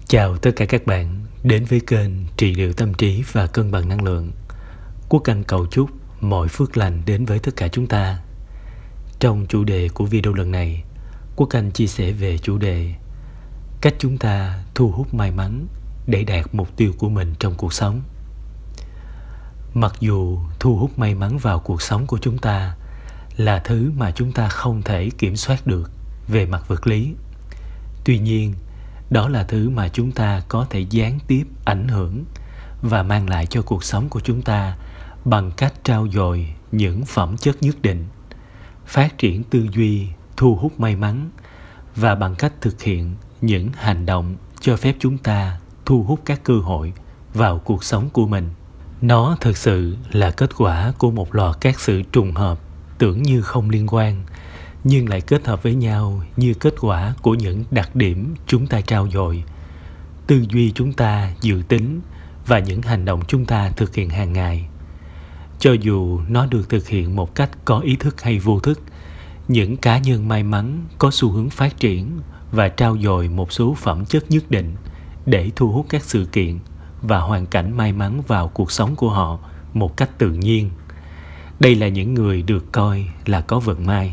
Chào tất cả các bạn đến với kênh Trị liệu tâm trí và cân bằng năng lượng. Quốc Anh cầu chúc mọi phước lành đến với tất cả chúng ta. Trong chủ đề của video lần này, Quốc Anh chia sẻ về chủ đề cách chúng ta thu hút may mắn để đạt mục tiêu của mình trong cuộc sống. Mặc dù thu hút may mắn vào cuộc sống của chúng ta là thứ mà chúng ta không thể kiểm soát được về mặt vật lý, tuy nhiên đó là thứ mà chúng ta có thể gián tiếp ảnh hưởng và mang lại cho cuộc sống của chúng ta bằng cách trau dồi những phẩm chất nhất định, phát triển tư duy thu hút may mắn và bằng cách thực hiện những hành động cho phép chúng ta thu hút các cơ hội vào cuộc sống của mình. Nó thực sự là kết quả của một loạt các sự trùng hợp tưởng như không liên quan, nhưng lại kết hợp với nhau như kết quả của những đặc điểm chúng ta trau dồi, tư duy chúng ta dự tính và những hành động chúng ta thực hiện hàng ngày. Cho dù nó được thực hiện một cách có ý thức hay vô thức, những cá nhân may mắn có xu hướng phát triển và trau dồi một số phẩm chất nhất định để thu hút các sự kiện và hoàn cảnh may mắn vào cuộc sống của họ một cách tự nhiên. Đây là những người được coi là có vận may.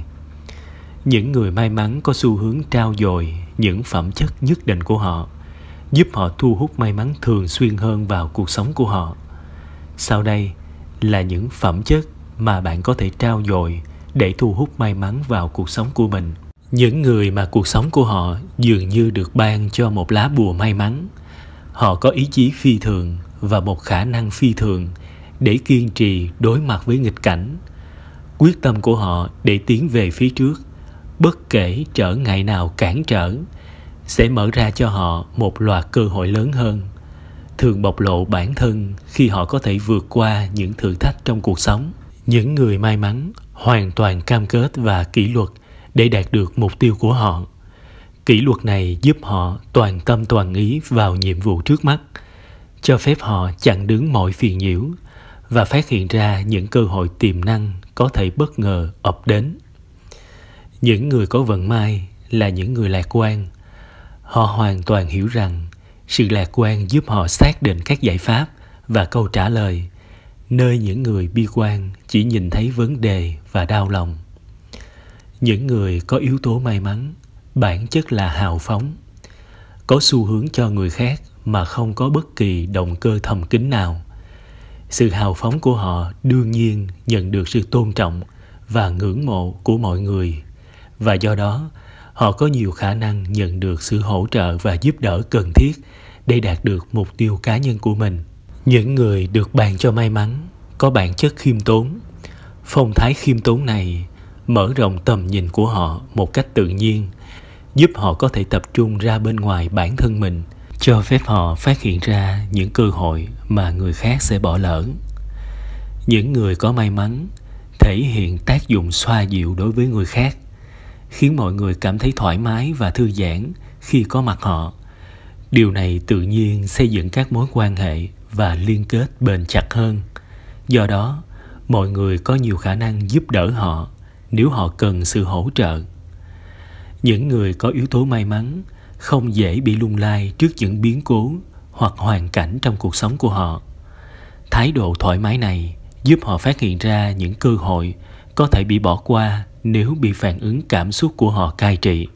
Những người may mắn có xu hướng trau dồi những phẩm chất nhất định của họ, giúp họ thu hút may mắn thường xuyên hơn vào cuộc sống của họ. Sau đây là những phẩm chất mà bạn có thể trau dồi để thu hút may mắn vào cuộc sống của mình. Những người mà cuộc sống của họ dường như được ban cho một lá bùa may mắn. Họ có ý chí phi thường và một khả năng phi thường để kiên trì đối mặt với nghịch cảnh. Quyết tâm của họ để tiến về phía trước, bất kể trở ngại nào cản trở, sẽ mở ra cho họ một loạt cơ hội lớn hơn, thường bộc lộ bản thân khi họ có thể vượt qua những thử thách trong cuộc sống. Những người may mắn hoàn toàn cam kết và kỷ luật để đạt được mục tiêu của họ. Kỷ luật này giúp họ toàn tâm toàn ý vào nhiệm vụ trước mắt, cho phép họ chặn đứng mọi phiền nhiễu và phát hiện ra những cơ hội tiềm năng có thể bất ngờ ập đến. Những người có vận may là những người lạc quan. Họ hoàn toàn hiểu rằng sự lạc quan giúp họ xác định các giải pháp và câu trả lời, nơi những người bi quan chỉ nhìn thấy vấn đề và đau lòng. Những người có yếu tố may mắn bản chất là hào phóng, có xu hướng cho người khác mà không có bất kỳ động cơ thầm kín nào. Sự hào phóng của họ đương nhiên nhận được sự tôn trọng và ngưỡng mộ của mọi người, và do đó họ có nhiều khả năng nhận được sự hỗ trợ và giúp đỡ cần thiết để đạt được mục tiêu cá nhân của mình. Những người được ban cho may mắn có bản chất khiêm tốn. Phong thái khiêm tốn này mở rộng tầm nhìn của họ một cách tự nhiên, giúp họ có thể tập trung ra bên ngoài bản thân mình, cho phép họ phát hiện ra những cơ hội mà người khác sẽ bỏ lỡ. Những người có may mắn thể hiện tác dụng xoa dịu đối với người khác, khiến mọi người cảm thấy thoải mái và thư giãn khi có mặt họ. Điều này tự nhiên xây dựng các mối quan hệ và liên kết bền chặt hơn. Do đó, mọi người có nhiều khả năng giúp đỡ họ nếu họ cần sự hỗ trợ. Những người có yếu tố may mắn không dễ bị lung lay trước những biến cố hoặc hoàn cảnh trong cuộc sống của họ. Thái độ thoải mái này giúp họ phát hiện ra những cơ hội có thể bị bỏ qua nếu bị phản ứng cảm xúc của họ cai trị.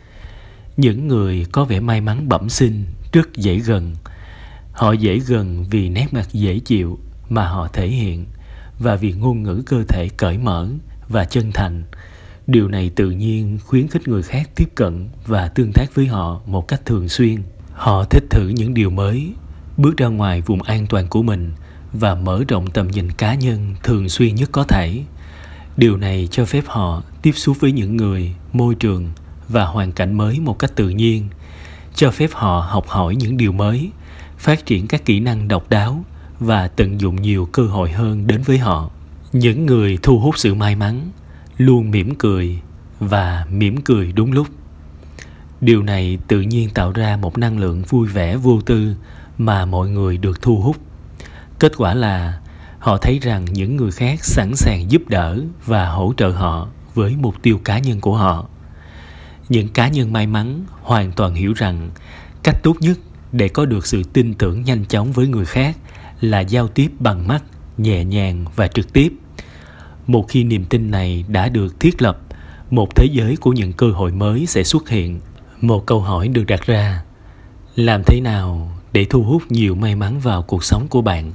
Những người có vẻ may mắn bẩm sinh rất dễ gần. Họ dễ gần vì nét mặt dễ chịu mà họ thể hiện và vì ngôn ngữ cơ thể cởi mở và chân thành. Điều này tự nhiên khuyến khích người khác tiếp cận và tương tác với họ một cách thường xuyên. Họ thích thử những điều mới, bước ra ngoài vùng an toàn của mình và mở rộng tầm nhìn cá nhân thường xuyên nhất có thể. Điều này cho phép họ tiếp xúc với những người, môi trường và hoàn cảnh mới một cách tự nhiên, cho phép họ học hỏi những điều mới, phát triển các kỹ năng độc đáo và tận dụng nhiều cơ hội hơn đến với họ. Những người thu hút sự may mắn luôn mỉm cười và mỉm cười đúng lúc. Điều này tự nhiên tạo ra một năng lượng vui vẻ vô tư mà mọi người được thu hút. Kết quả là họ thấy rằng những người khác sẵn sàng giúp đỡ và hỗ trợ họ với mục tiêu cá nhân của họ. Những cá nhân may mắn hoàn toàn hiểu rằng cách tốt nhất để có được sự tin tưởng nhanh chóng với người khác là giao tiếp bằng mắt, nhẹ nhàng và trực tiếp. Một khi niềm tin này đã được thiết lập, một thế giới của những cơ hội mới sẽ xuất hiện. Một câu hỏi được đặt ra: làm thế nào để thu hút nhiều may mắn vào cuộc sống của bạn?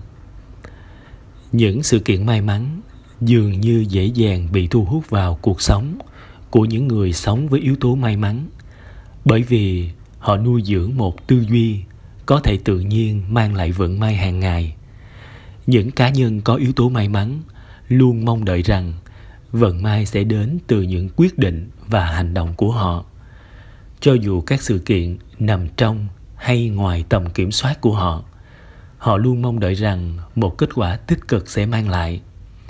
Những sự kiện may mắn dường như dễ dàng bị thu hút vào cuộc sống của những người sống với yếu tố may mắn, bởi vì họ nuôi dưỡng một tư duy có thể tự nhiên mang lại vận may hàng ngày. Những cá nhân có yếu tố may mắn luôn mong đợi rằng vận may sẽ đến từ những quyết định và hành động của họ. Cho dù các sự kiện nằm trong hay ngoài tầm kiểm soát của họ, họ luôn mong đợi rằng một kết quả tích cực sẽ mang lại.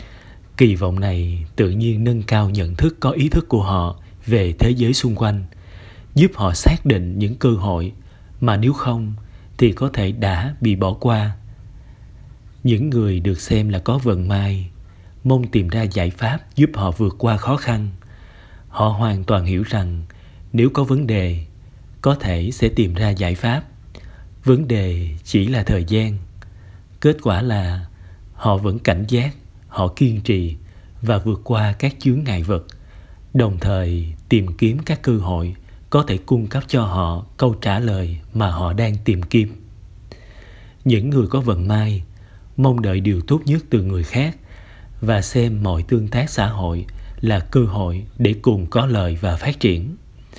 Kỳ vọng này tự nhiên nâng cao nhận thức có ý thức của họ về thế giới xung quanh, giúp họ xác định những cơ hội mà nếu không thì có thể đã bị bỏ qua. Những người được xem là có vận may mong tìm ra giải pháp giúp họ vượt qua khó khăn. Họ hoàn toàn hiểu rằng nếu có vấn đề, có thể sẽ tìm ra giải pháp. Vấn đề chỉ là thời gian. Kết quả là họ vẫn cảnh giác, họ kiên trì và vượt qua các chướng ngại vật, đồng thời tìm kiếm các cơ hội có thể cung cấp cho họ câu trả lời mà họ đang tìm kiếm. Những người có vận may mong đợi điều tốt nhất từ người khác và xem mọi tương tác xã hội là cơ hội để cùng có lợi và phát triển.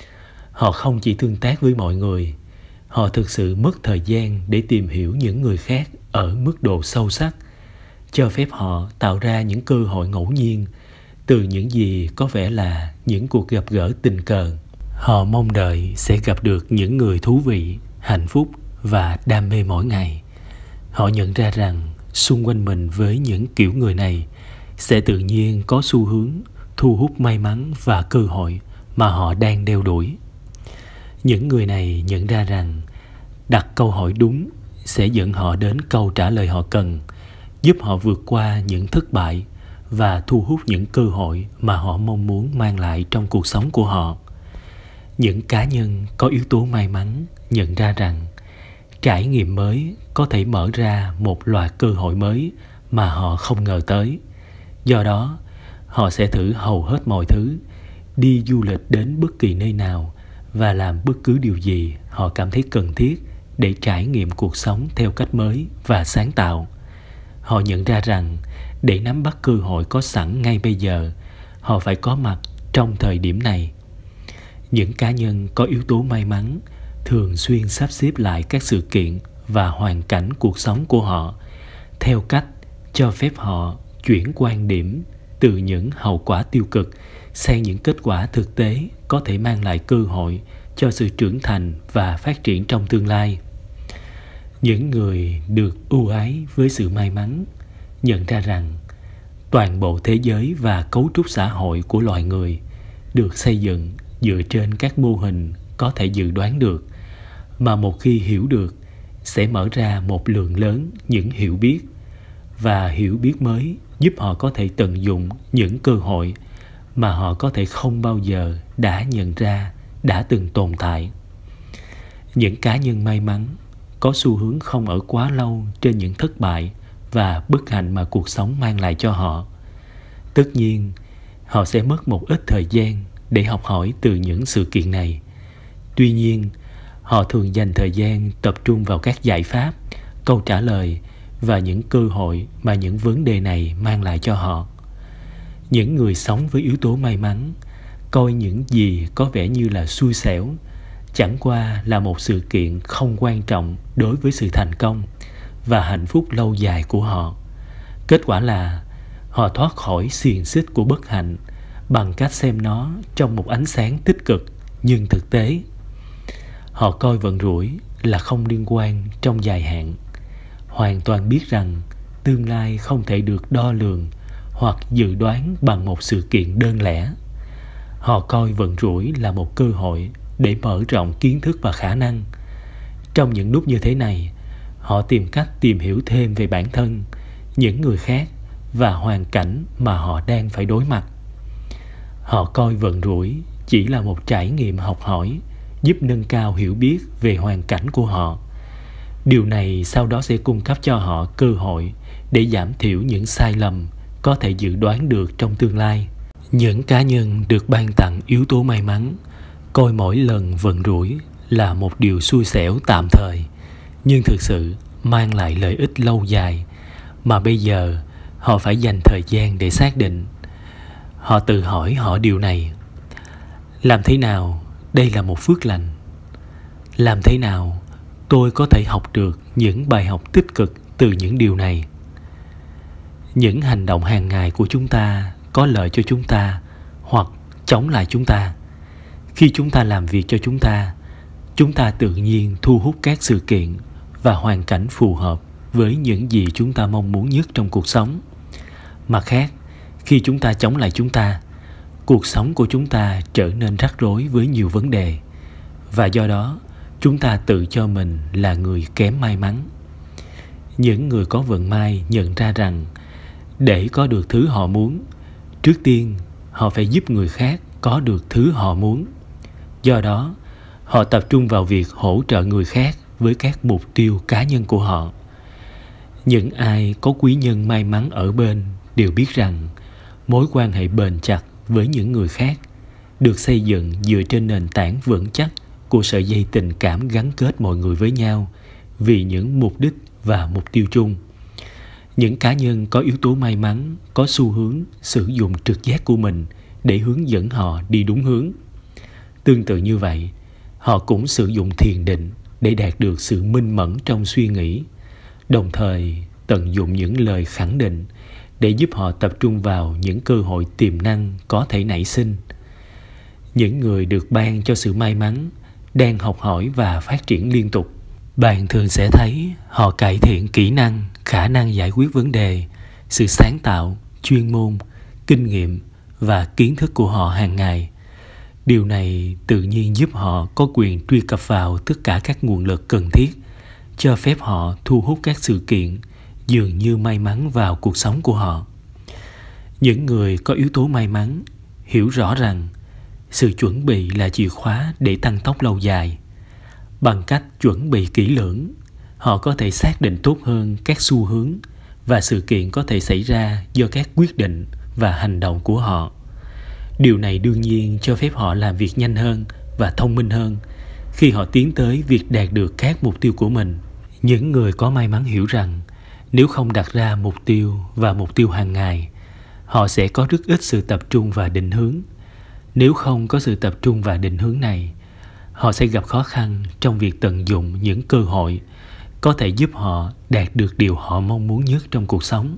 Họ không chỉ tương tác với mọi người, họ thực sự mất thời gian để tìm hiểu những người khác ở mức độ sâu sắc, cho phép họ tạo ra những cơ hội ngẫu nhiên từ những gì có vẻ là những cuộc gặp gỡ tình cờ. Họ mong đợi sẽ gặp được những người thú vị, hạnh phúc và đam mê mỗi ngày. Họ nhận ra rằng xung quanh mình với những kiểu người này sẽ tự nhiên có xu hướng thu hút may mắn và cơ hội mà họ đang đeo đuổi. Những người này nhận ra rằng đặt câu hỏi đúng sẽ dẫn họ đến câu trả lời họ cần, giúp họ vượt qua những thất bại và thu hút những cơ hội mà họ mong muốn mang lại trong cuộc sống của họ. Những cá nhân có yếu tố may mắn nhận ra rằng trải nghiệm mới có thể mở ra một loạt cơ hội mới mà họ không ngờ tới. Do đó, họ sẽ thử hầu hết mọi thứ, đi du lịch đến bất kỳ nơi nào và làm bất cứ điều gì họ cảm thấy cần thiết để trải nghiệm cuộc sống theo cách mới và sáng tạo. Họ nhận ra rằng để nắm bắt cơ hội có sẵn ngay bây giờ, họ phải có mặt trong thời điểm này. Những cá nhân có yếu tố may mắn thường xuyên sắp xếp lại các sự kiện và hoàn cảnh cuộc sống của họ theo cách cho phép họ chuyển quan điểm từ những hậu quả tiêu cực sang những kết quả thực tế có thể mang lại cơ hội cho sự trưởng thành và phát triển trong tương lai. Những người được ưu ái với sự may mắn nhận ra rằng toàn bộ thế giới và cấu trúc xã hội của loài người được xây dựng dựa trên các mô hình có thể dự đoán được, mà một khi hiểu được sẽ mở ra một lượng lớn những hiểu biết, và hiểu biết mới giúp họ có thể tận dụng những cơ hội mà họ có thể không bao giờ đã nhận ra đã từng tồn tại. Những cá nhân may mắn có xu hướng không ở quá lâu trên những thất bại và bất hạnh mà cuộc sống mang lại cho họ. Tất nhiên, họ sẽ mất một ít thời gian để học hỏi từ những sự kiện này. Tuy nhiên, họ thường dành thời gian tập trung vào các giải pháp, câu trả lời và những cơ hội mà những vấn đề này mang lại cho họ. Những người sống với yếu tố may mắn coi những gì có vẻ như là xui xẻo chẳng qua là một sự kiện không quan trọng đối với sự thành công và hạnh phúc lâu dài của họ. Kết quả là họ thoát khỏi xiềng xích của bất hạnh bằng cách xem nó trong một ánh sáng tích cực nhưng thực tế. Họ coi vận rủi là không liên quan trong dài hạn, hoàn toàn biết rằng tương lai không thể được đo lường hoặc dự đoán bằng một sự kiện đơn lẻ. Họ coi vận rủi là một cơ hội để mở rộng kiến thức và khả năng. Trong những lúc như thế này, họ tìm cách tìm hiểu thêm về bản thân, những người khác và hoàn cảnh mà họ đang phải đối mặt. Họ coi vận rủi chỉ là một trải nghiệm học hỏi giúp nâng cao hiểu biết về hoàn cảnh của họ. Điều này sau đó sẽ cung cấp cho họ cơ hội để giảm thiểu những sai lầm có thể dự đoán được trong tương lai. Những cá nhân được ban tặng yếu tố may mắn coi mỗi lần vận rủi là một điều xui xẻo tạm thời, nhưng thực sự mang lại lợi ích lâu dài mà bây giờ họ phải dành thời gian để xác định. Họ tự hỏi họ điều này: làm thế nào đây là một phước lành? Làm thế nào tôi có thể học được những bài học tích cực từ những điều này? Những hành động hàng ngày của chúng ta có lợi cho chúng ta hoặc chống lại chúng ta. Khi chúng ta làm việc cho chúng ta tự nhiên thu hút các sự kiện và hoàn cảnh phù hợp với những gì chúng ta mong muốn nhất trong cuộc sống. Mặt khác, khi chúng ta chống lại cuộc sống của chúng ta trở nên rắc rối với nhiều vấn đề, và do đó chúng ta tự cho mình là người kém may mắn. Những người có vận may nhận ra rằng để có được thứ họ muốn, trước tiên họ phải giúp người khác có được thứ họ muốn. Do đó, họ tập trung vào việc hỗ trợ người khác với các mục tiêu cá nhân của họ. Những ai có quý nhân may mắn ở bên đều biết rằng mối quan hệ bền chặt với những người khác được xây dựng dựa trên nền tảng vững chắc của sợi dây tình cảm gắn kết mọi người với nhau vì những mục đích và mục tiêu chung. Những cá nhân có yếu tố may mắn có xu hướng sử dụng trực giác của mình để hướng dẫn họ đi đúng hướng. Tương tự như vậy, họ cũng sử dụng thiền định để đạt được sự minh mẫn trong suy nghĩ, đồng thời tận dụng những lời khẳng định để giúp họ tập trung vào những cơ hội tiềm năng có thể nảy sinh. Những người được ban cho sự may mắn đang học hỏi và phát triển liên tục. Bạn thường sẽ thấy họ cải thiện kỹ năng, khả năng giải quyết vấn đề, sự sáng tạo, chuyên môn, kinh nghiệm và kiến thức của họ hàng ngày. Điều này tự nhiên giúp họ có quyền truy cập vào tất cả các nguồn lực cần thiết, cho phép họ thu hút các sự kiện dường như may mắn vào cuộc sống của họ. Những người có yếu tố may mắn hiểu rõ rằng sự chuẩn bị là chìa khóa để tăng tốc lâu dài. Bằng cách chuẩn bị kỹ lưỡng, họ có thể xác định tốt hơn các xu hướng và sự kiện có thể xảy ra do các quyết định và hành động của họ. Điều này đương nhiên cho phép họ làm việc nhanh hơn và thông minh hơn khi họ tiến tới việc đạt được các mục tiêu của mình. Những người có may mắn hiểu rằng nếu không đặt ra mục tiêu và mục tiêu hàng ngày, họ sẽ có rất ít sự tập trung và định hướng. Nếu không có sự tập trung và định hướng này, họ sẽ gặp khó khăn trong việc tận dụng những cơ hội có thể giúp họ đạt được điều họ mong muốn nhất trong cuộc sống.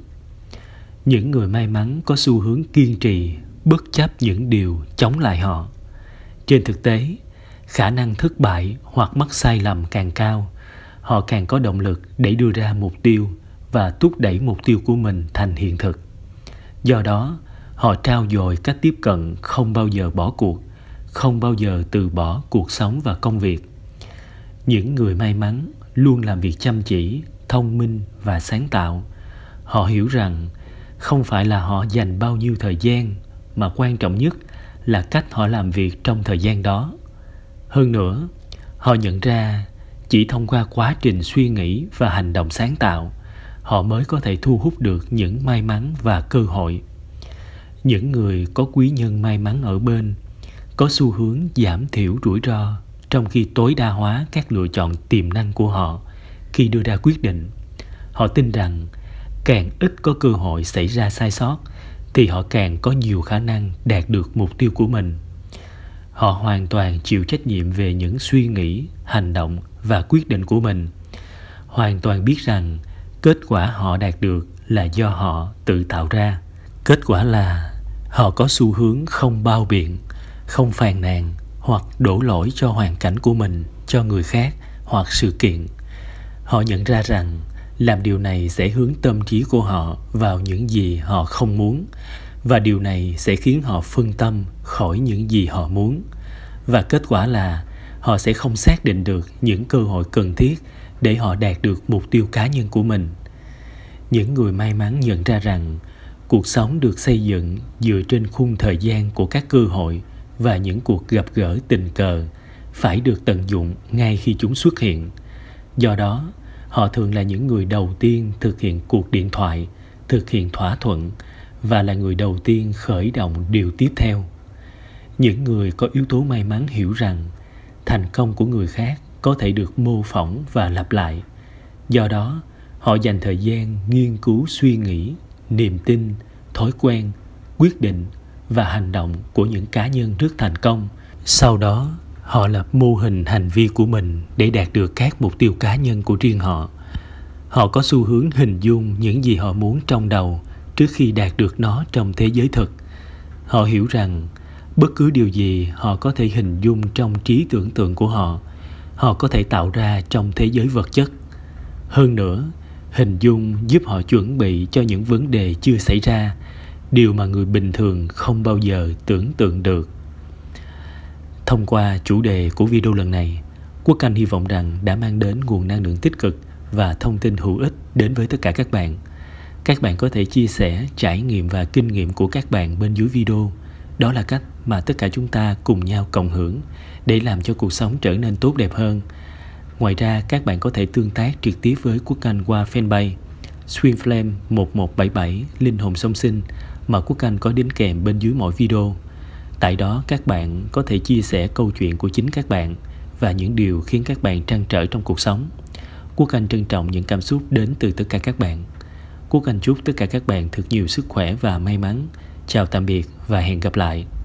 Những người may mắn có xu hướng kiên trì bất chấp những điều chống lại họ. Trên thực tế, khả năng thất bại hoặc mắc sai lầm càng cao, họ càng có động lực để đưa ra mục tiêu và thúc đẩy mục tiêu của mình thành hiện thực. Do đó, họ trau dồi cách tiếp cận không bao giờ bỏ cuộc, không bao giờ từ bỏ cuộc sống và công việc. Những người may mắn luôn làm việc chăm chỉ, thông minh và sáng tạo. Họ hiểu rằng không phải là họ dành bao nhiêu thời gian, mà quan trọng nhất là cách họ làm việc trong thời gian đó. Hơn nữa, họ nhận ra chỉ thông qua quá trình suy nghĩ và hành động sáng tạo, họ mới có thể thu hút được những may mắn và cơ hội. Những người có quý nhân may mắn ở bên có xu hướng giảm thiểu rủi ro trong khi tối đa hóa các lựa chọn tiềm năng của họ khi đưa ra quyết định. Họ tin rằng càng ít có cơ hội xảy ra sai sót thì họ càng có nhiều khả năng đạt được mục tiêu của mình. Họ hoàn toàn chịu trách nhiệm về những suy nghĩ, hành động và quyết định của mình. Hoàn toàn biết rằng kết quả họ đạt được là do họ tự tạo ra. Kết quả là họ có xu hướng không bao biện, không phàn nàn hoặc đổ lỗi cho hoàn cảnh của mình, cho người khác hoặc sự kiện. Họ nhận ra rằng làm điều này sẽ hướng tâm trí của họ vào những gì họ không muốn, và điều này sẽ khiến họ phân tâm khỏi những gì họ muốn. Và kết quả là họ sẽ không xác định được những cơ hội cần thiết để họ đạt được mục tiêu cá nhân của mình. Những người may mắn nhận ra rằng cuộc sống được xây dựng dựa trên khung thời gian của các cơ hội và những cuộc gặp gỡ tình cờ phải được tận dụng ngay khi chúng xuất hiện. Do đó, Họ thường là những người đầu tiên thực hiện cuộc điện thoại, thực hiện thỏa thuận và là người đầu tiên khởi động điều tiếp theo. Những người có yếu tố may mắn hiểu rằng thành công của người khác có thể được mô phỏng và lặp lại. Do đó, họ dành thời gian nghiên cứu suy nghĩ, niềm tin, thói quen, quyết định và hành động của những cá nhân rất thành công. Sau đó, họ lập mô hình hành vi của mình để đạt được các mục tiêu cá nhân của riêng họ. Họ có xu hướng hình dung những gì họ muốn trong đầu trước khi đạt được nó trong thế giới thực. Họ hiểu rằng bất cứ điều gì họ có thể hình dung trong trí tưởng tượng của họ, họ có thể tạo ra trong thế giới vật chất. Hơn nữa, hình dung giúp họ chuẩn bị cho những vấn đề chưa xảy ra, điều mà người bình thường không bao giờ tưởng tượng được. Thông qua chủ đề của video lần này, Quốc Anh hy vọng rằng đã mang đến nguồn năng lượng tích cực và thông tin hữu ích đến với tất cả các bạn. Các bạn có thể chia sẻ trải nghiệm và kinh nghiệm của các bạn bên dưới video. Đó là cách mà tất cả chúng ta cùng nhau cộng hưởng để làm cho cuộc sống trở nên tốt đẹp hơn. Ngoài ra, các bạn có thể tương tác trực tiếp với Quốc Anh qua fanpage Swimflame 1177 Linh hồn song sinh mà Quốc Anh có đính kèm bên dưới mỗi video. Tại đó, các bạn có thể chia sẻ câu chuyện của chính các bạn và những điều khiến các bạn trăn trở trong cuộc sống. Quốc Anh trân trọng những cảm xúc đến từ tất cả các bạn. Quốc Anh chúc tất cả các bạn thật nhiều sức khỏe và may mắn. Chào tạm biệt và hẹn gặp lại.